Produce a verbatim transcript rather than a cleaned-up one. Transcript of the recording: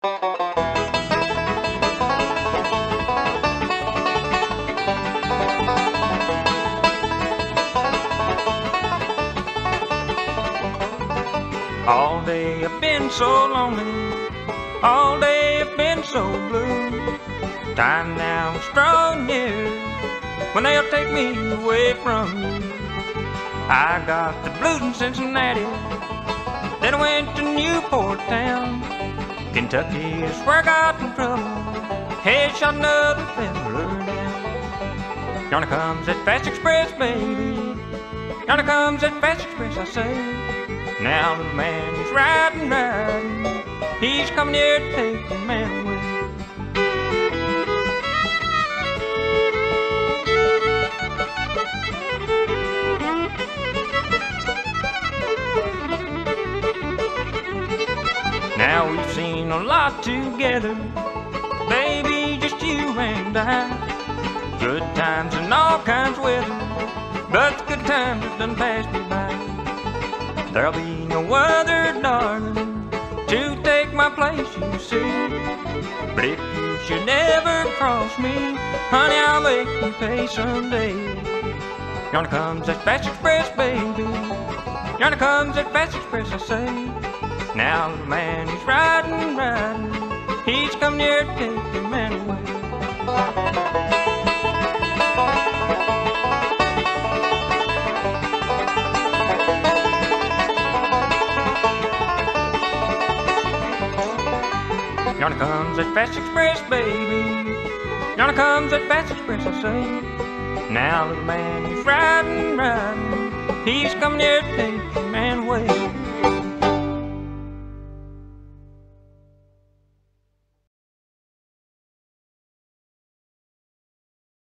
All day I've been so lonely, all day I've been so blue. Time now is drawing near when they'll take me away from you. I got the blues in Cincinnati, then I went to Newport town. Kentucky is where I got in trouble, head shot another fella down. Yonder comes that fast express, baby, yonder comes that fast express, I say. Now little man, he's riding, riding, he's coming here to take the man away. Now we've seen a lot together, baby, just you and I. Good times and all kinds of weather, but the good times have done passed me by. There'll be no other darling to take my place, you see. But if you should ever cross me, honey, I'll make you pay someday. Yonder comes that fast express, baby, yonder comes that fast express, I say. Now little man, he's riding, riding, he's coming here to take the man away. Yonder comes that fast express, baby, yonder comes that fast express, I say. Now little man, he's riding, riding, he's coming here to take the man away.